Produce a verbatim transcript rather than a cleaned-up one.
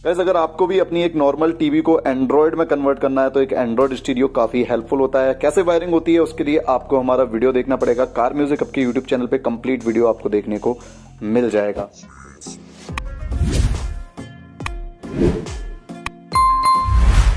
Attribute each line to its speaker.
Speaker 1: Guys अगर आपको भी अपनी एक नॉर्मल टीवी को एंड्रॉइड में कन्वर्ट करना है तो एक एंड्रॉइड स्टीरियो काफी हेल्पफुल होता है। कैसे वायरिंग होती है उसके लिए आपको हमारा वीडियो देखना पड़ेगा। कार म्यूजिक हब के यूट्यूब चैनल पे कंप्लीट वीडियो आपको देखने को मिल जाएगा।